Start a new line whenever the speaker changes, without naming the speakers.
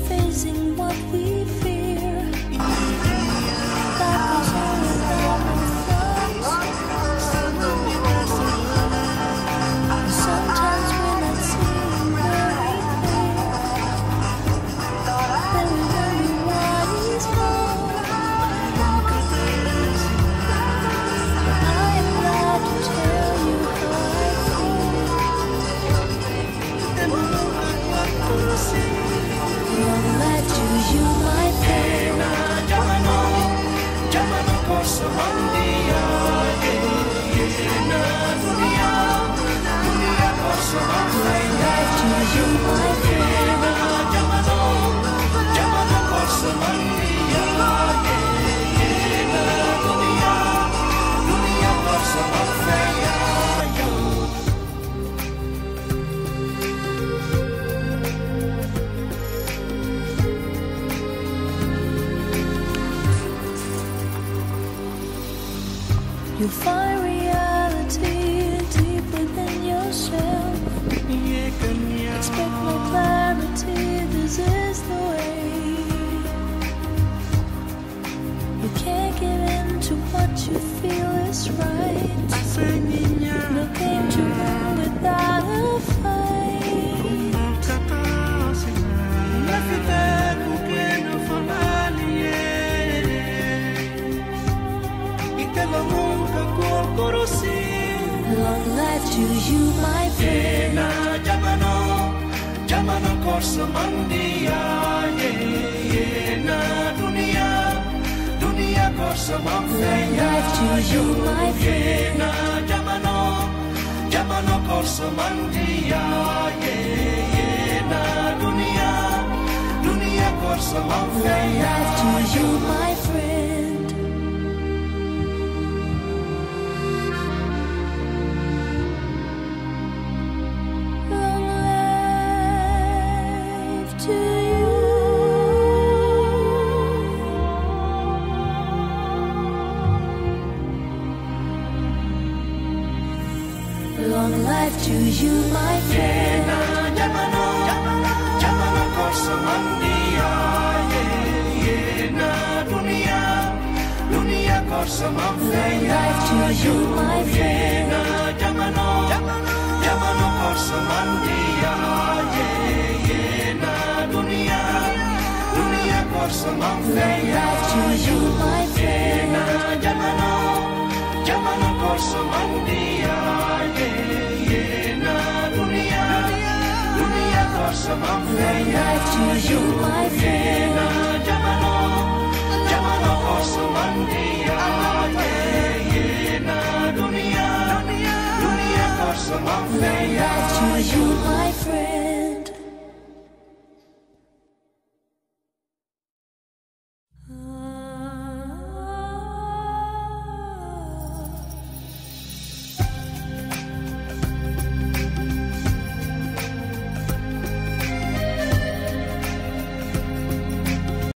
facing what we fear. Life goes on without no flaws. Sometimes we're not seeing very clear. Then we wonder what is wrong. I am glad to tell you how I feel. Long life to you, my friend. Long life to you, my friend. You find reality deep within yourself. Expect no clarity, this is the way. You can't give in to what you feel is right. No game to win without a fight. Long life to you, my friend.
Jamano corso mandia, na dunia corso mandia.
Long life to you, my friend.
Jamano corso mandia, na dunia corso mandia.
Long life to you, my friend. Long life to you. Long life to you, my friend.
Jamano corso mandia, na dunia corso mandia.
Long life to you, my friend.
Jamano corso mandia, na dunia corso mandia.
Long life to you, my friend.
Jamano corso mandia, na dunia corso mandia.
Long life to you, my friend.
Jamano corso mandia, na dunia corso mandia.
Long life to you, my friend.